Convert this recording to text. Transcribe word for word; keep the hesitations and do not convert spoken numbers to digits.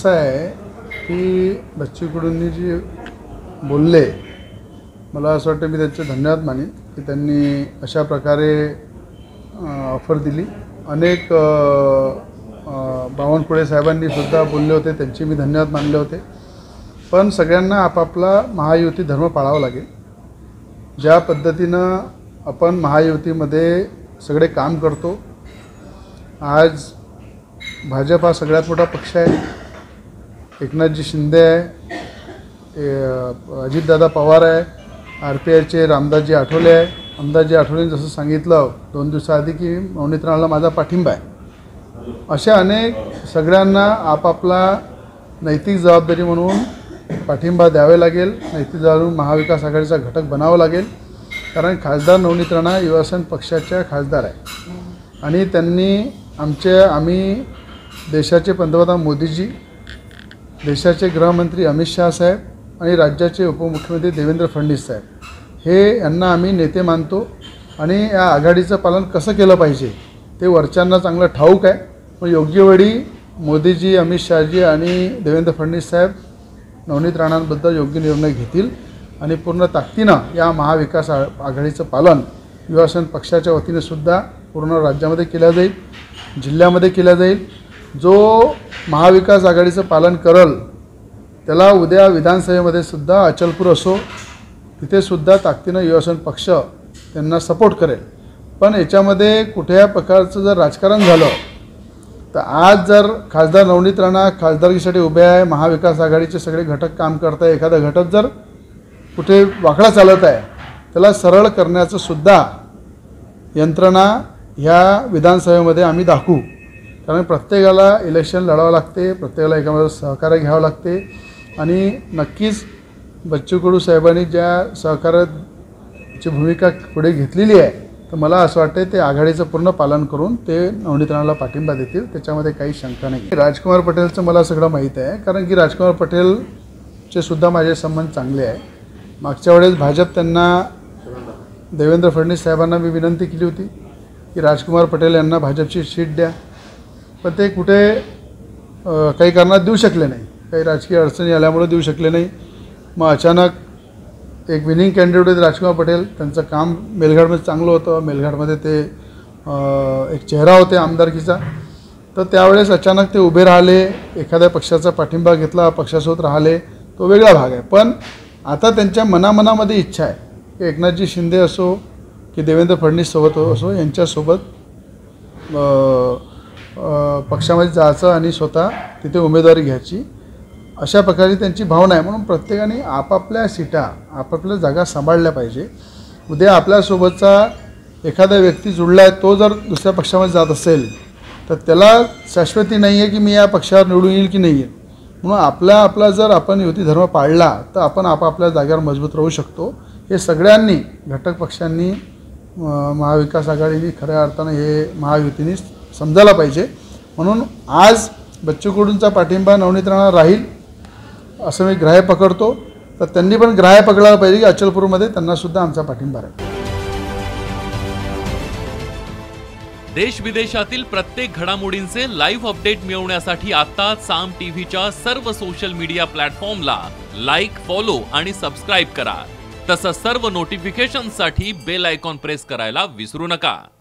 असं आहे की बच्चू कडूंनी जे बोलले, मला असं वाटतं मी त्यांचे धन्यवाद मानेन की त्यांनी अशा प्रकारे ऑफर दिली. अनेक बावनकुळे साहेबांनी सुद्धा बोलले होते, त्यांचे मी धन्यवाद मानले होते. पण सगळ्यांना आपापला महायुती धर्म पाळावा लागेल. ज्या पद्धतीनं आपण महायुतीमध्ये सगळे काम करतो, आज भाजप हा सगळ्यात मोठा पक्ष आहे. एकनाथजी शिंदे आहे, अजितदादा पवार आहे, आर पी आयचे रामदासजी आठवले आहे. रामदासजी आठवलेंनी जसं सांगितलं दोन दिवसाआधी की नवनीत राणाला माझा पाठिंबा आहे. अशा अनेक सगळ्यांना आपापला नैतिक जबाबदारी म्हणून पाठिंबा द्यावे लागेल. नैतिक जबाबदारी महाविकास आघाडीचा घटक बनावा लागेल. कारण खासदार नवनीत राणा युवासेना पक्षाच्या खासदार आहे आणि त्यांनी आमचे आम्ही देशाचे पंतप्रधान मोदीजी, देशाचे गृहमंत्री अमित शाह साहेब आणि राज्याचे उपमुख्यमंत्री देवेंद्र फडणवीस साहेब हे यांना आम्ही नेते मानतो आणि या आघाडीचं पालन कसं केलं पाहिजे ते वरच्यांना चांगलं ठाऊक आहे. मग योग्य वेळी मोदीजी, अमित शहाजी आणि देवेंद्र फडणवीस साहेब नवनीत राणांबद्दल योग्य निर्णय घेतील आणि पूर्ण ताकदीनं या महाविकास आघाडीचं पालन युवासेना पक्षाच्या वतीने सुद्धा पूर्ण राज्यामध्ये केलं जाईल, जिल्ह्यामध्ये केलं जाईल. जो महाविकास आघाडीचं पालन करल त्याला उद्या विधानसभेमध्ये सुद्धा अचलपूर असो तिथे सुद्धा ताकदीनं युवासेना पक्ष त्यांना सपोर्ट करेल. पण याच्यामध्ये कुठल्या प्रकारचं जर राजकारण झालं तर आज जर खासदार नवनीत राणा खासदारकीसाठी उभे आहे, महाविकास आघाडीचे सगळे घटक काम करत आहे, एखादा घटक जर कुठे वाकडा चालत आहे त्याला सरळ करण्याचं सुद्धा यंत्रणा ह्या विधानसभेमध्ये आम्ही दाखवू. कारण प्रत्येकाला इलेक्शन लढावं लागते, प्रत्येकाला एकामध्ये सहकार्य घ्यावं लागते आणि नक्कीच बच्चू कडू साहेबांनी ज्या सहकार्याची भूमिका पुढे घेतलेली आहे तर मला असं वाटतं ते आघाडीचं पूर्ण पालन करून ते नवनीत राणाला पाठिंबा देतील, त्याच्यामध्ये काही शंका नाही. राजकुमार पटेलचं मला सगळं माहीत आहे, कारण की राजकुमार पटेलचे सुद्धा माझे संबंध चांगले आहे. मागच्या वेळेस भाजप त्यांना देवेंद्र फडणवीस साहेबांना मी विनंती केली होती की राजकुमार पटेल यांना भाजपची सीट द्या, पण ते कुठे काही कारणात देऊ शकले नाही, काही राजकीय अडचणी आल्यामुळे देऊ शकले नाही. मग अचानक एक विनिंग कॅन्डिडेट होते राजकुमार पटेल, त्यांचं काम मेलघाटमध्ये चांगलं होतं, मेलघाटमध्ये ते एक चेहरा होते आमदारकीचा, तर त्यावेळेस अचानक ते उभे राहिले, एखाद्या पक्षाचा पाठिंबा घेतला, पक्षासोबत राहिले, तो वेगळा भाग आहे. पण आता त्यांच्या मनामनामध्ये इच्छा आहे की एकनाथजी शिंदे असो की देवेंद्र फडणवीस सोबत असो यांच्यासोबत पक्षामध्ये जायचं आणि स्वतः तिथे उमेदवारी घ्यायची, अशा प्रकारे त्यांची भावना आहे. म्हणून प्रत्येकाने आपापल्या सीटा आपापल्या जागा सांभाळल्या पाहिजे. उद्या आपल्यासोबतचा एखादा व्यक्ती जुळला आहे, तो जर दुसऱ्या पक्षामध्ये जात असेल तर त्याला शाश्वती नाही आहे की मी या पक्षावर निवडून येईल की नाही येईल. म्हणून आपला आपला जर आपण युती धर्म पाळला तर आपण आपापल्या जागेवर मजबूत राहू शकतो. हे सगळ्यांनी घटक पक्षांनी महाविकास आघाडीने खऱ्या अर्थानं हे महायुतीने समजायला पाहिजे. म्हणून आज बच्चू कडूंचा पाठिंबा नवनीत राणा राहील असं मी ग्राह्य पकडतो, तर त्यांनी पण ग्राह्य पकडायला पाहिजे की अचलपूरमध्ये त्यांना सुद्धा आमचा पाठिंबा राहील. देश विदेशातील प्रत्येक घडामोडींचे लाईव्ह अपडेट मिळवण्यासाठी आता साम टीव्हीच्या सर्व सोशल मीडिया प्लॅटफॉर्मला लाईक, फॉलो आणि सबस्क्राईब करा. तसंच सर्व नोटिफिकेशनसाठी बेल आयकॉन प्रेस करायला विसरू नका.